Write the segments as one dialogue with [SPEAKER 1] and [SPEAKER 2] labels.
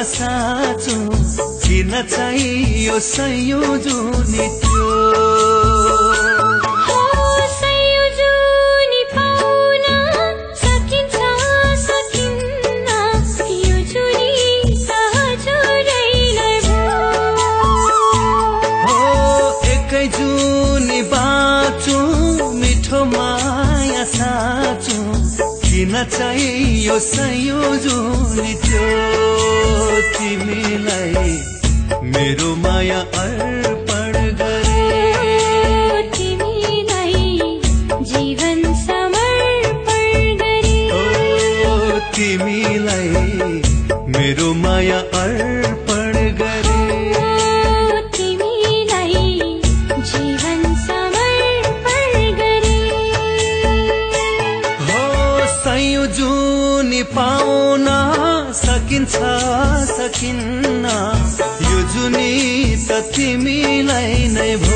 [SPEAKER 1] साँचो किन चाहियो सयौं जुनी त्यो किन चाहियो सयौं जुनी त्यो तिमीलाई मेरो माया अर्पण गरे
[SPEAKER 2] तिमीलाई जीवन समर्पण गरे
[SPEAKER 1] तिमीलाई मेरो माया अर्पण गरे
[SPEAKER 2] तिमीलाई जीवन समर्पण गरे
[SPEAKER 1] हो सयौं जुनी पाउन सकिन्छ सकिन्न यो जुनी त तिमीलाई नै भो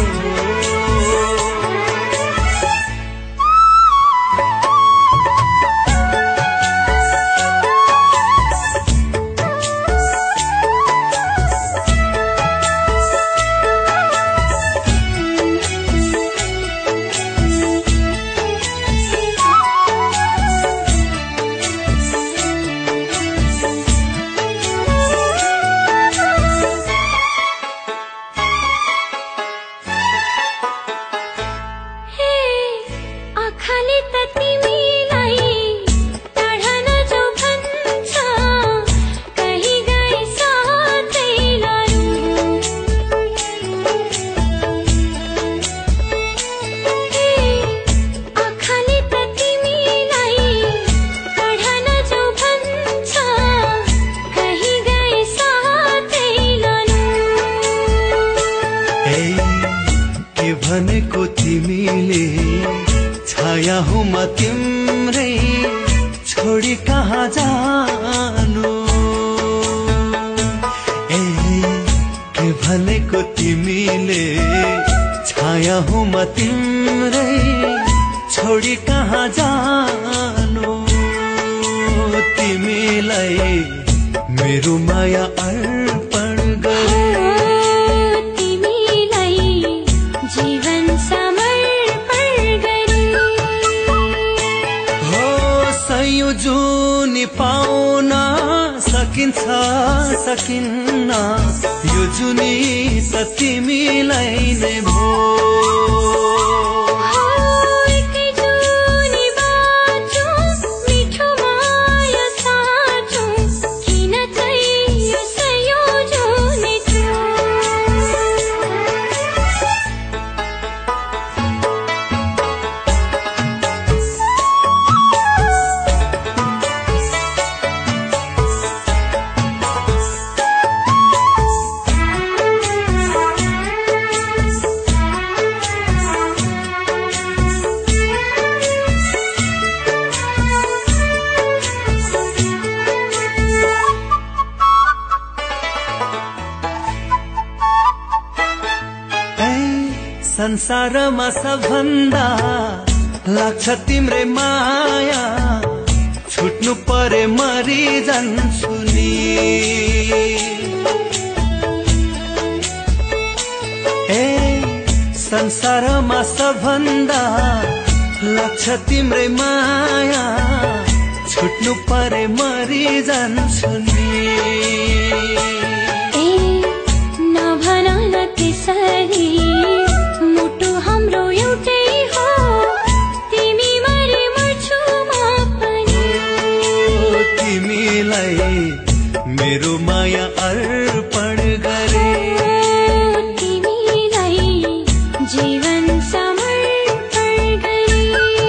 [SPEAKER 1] भनेको तिमीले छाया हो म तिम्रै छोडी कहाँ जानु ए के भनेको तिमीले छाया हो म तिम्रै छोडी कहाँ जानु तिमीलाई मेरो माया अर्पण गरे
[SPEAKER 2] जीवन समर्पण गरे
[SPEAKER 1] हो सयौं जुनी पाउन सकिन्छ सकिन्न यो जुनी त तिमीलाई नै भो संसारमा सबभन्दा लाग्छ तिम्रै माया छुट्नु परे मरि जान्छु नि ए संसारमा सबभन्दा लाग्छ तिम्रै माया छुट्नु परे मरि जान्छु नि
[SPEAKER 2] ए नभन न त्यसरी मुटु हाम्रो एउटै हो तिमी मरे मर्छु म पनि
[SPEAKER 1] तिमीलाई मेरो माया अर्पण गरे
[SPEAKER 2] तिमीलाई जीवन समर्पण गरे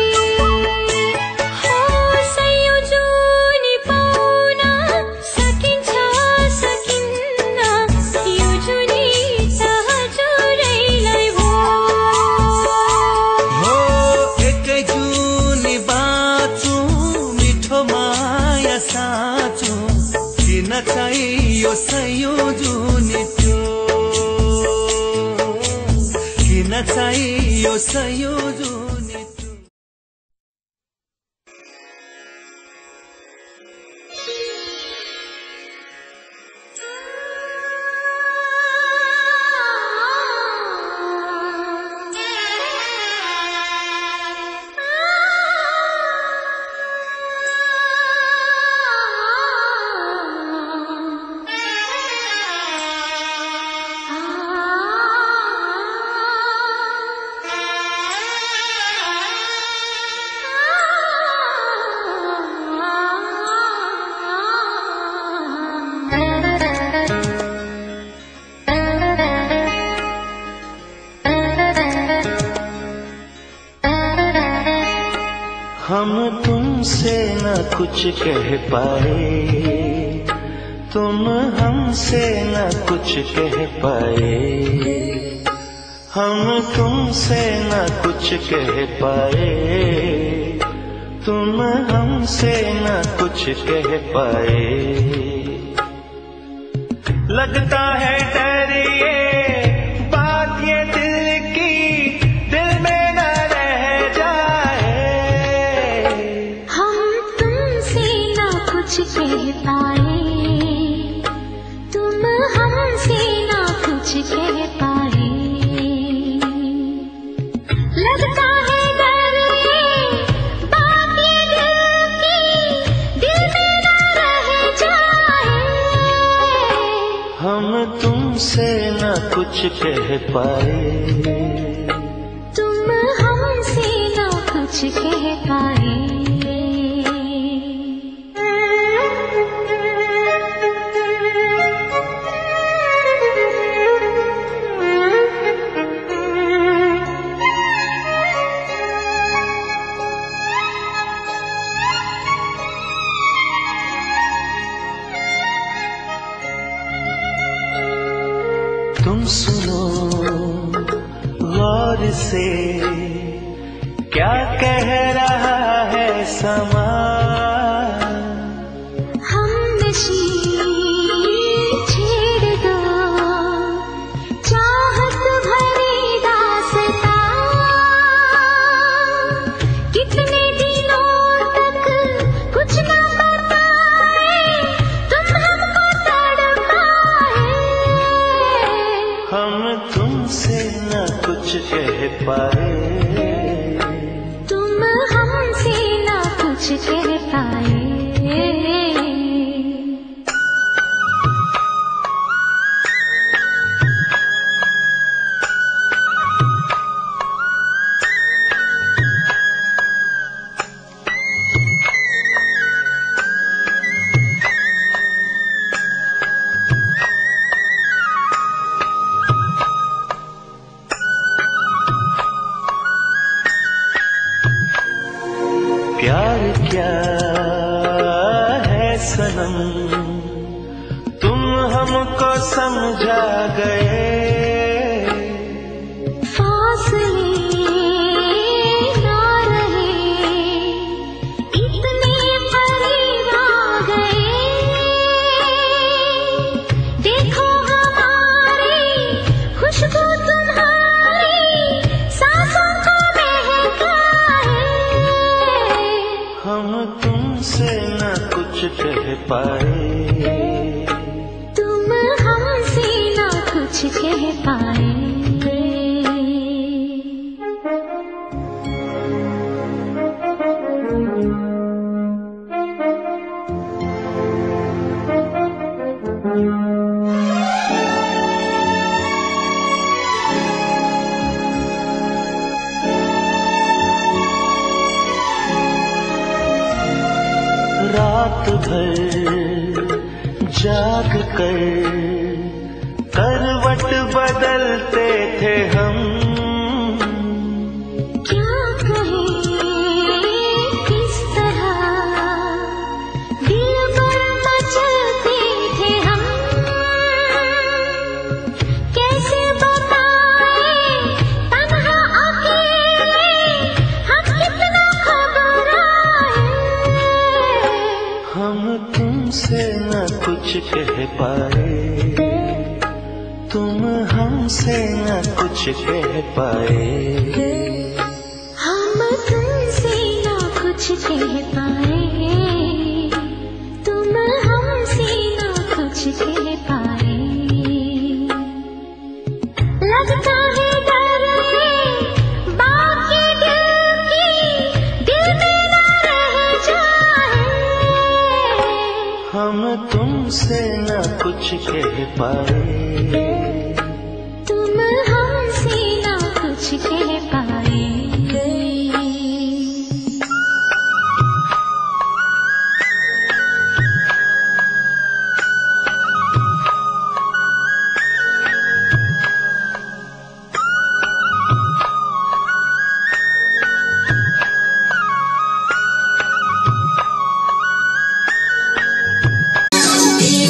[SPEAKER 2] हो सयौं जुनी पाउन सकिन्छ सकिन्न यो जुनी त हजुरैलाई भो
[SPEAKER 1] हो एकै जुनी बाँचु मिठो माया साँचो किन चाहियो सयौं जुनी त्यो किन चाहियो सयौं जुनी त्यो कुछ कह पाए, तुम हमसे न कुछ कह पाए, हम तुमसे न कुछ कह पाए, तुम हमसे न कुछ कह पाए। लगता है डर ये बात ये दिल की, दिल में न रह जाए।
[SPEAKER 2] हम तुमसे न कुछ कह पाए, तुम हमसे न कुछ कह पाए। लगता है डर ये बात ये दिल की, दिल में न रह जाए।
[SPEAKER 1] हम तुमसे न कुछ कह पाए,
[SPEAKER 2] तुम हमसे न कुछ कह पाए।
[SPEAKER 1] तुम सुनो गौर से, क्या कह रहा है समा।
[SPEAKER 2] हम नशी छेड़ दो चाहत भरी दास्तां, कितने दिनों तक कुछ न बताए, तुम हमको तड़पाए।
[SPEAKER 1] हम तुमसे न कुछ कह पाए,
[SPEAKER 2] तुम हमसे न कुछ कह पाए।
[SPEAKER 1] प्यार क्या है सनम, तुम हमको समझा गए।
[SPEAKER 2] फासले ना रहे, इतने करीब आ गए। देखो हमारी खुशबू तुम्हारी सांसों को महकाए।
[SPEAKER 1] हम तुमसे न कुछ कह पाए,
[SPEAKER 2] तुम हमसे न कुछ कह पाए।
[SPEAKER 1] रात भर जाग कर करवट बदलते थे हम।
[SPEAKER 2] क्या कहें किस तरह दिल पर मचलते थे हम। कैसे बताएं तन्हा अकेले हम कितना घबराए।
[SPEAKER 1] हम तुमसे न कुछ कह पाए, तुम हमसे न कुछ कह पाए।
[SPEAKER 2] हम तुमसे न कुछ कह पाए, तुम हमसे न कुछ कह पाए। लगता है डर ये बात ये दिल की, दिल में न रह जाए।
[SPEAKER 1] हम तुमसे न कुछ कह पाए,
[SPEAKER 2] तुम हमसे न कुछ कह पाए।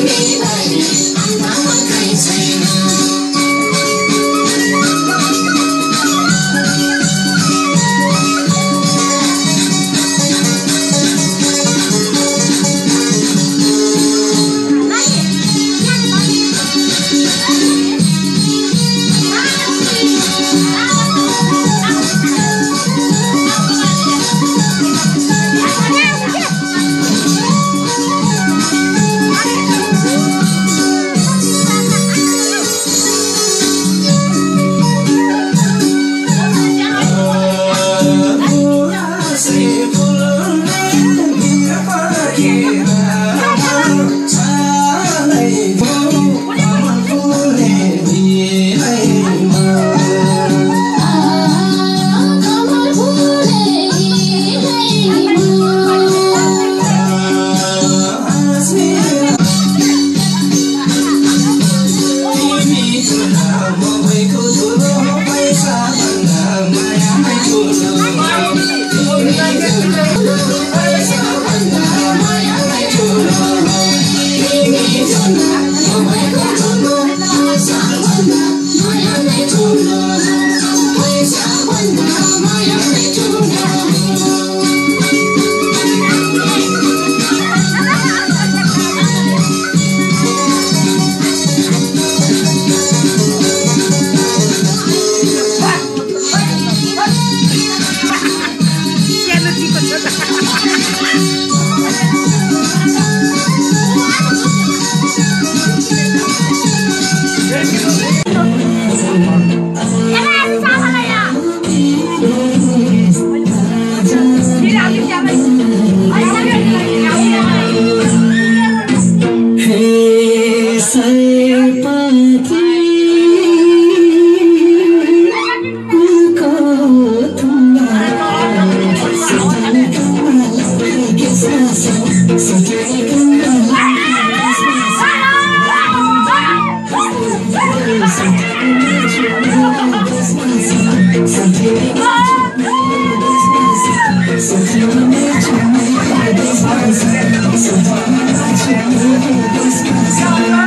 [SPEAKER 3] So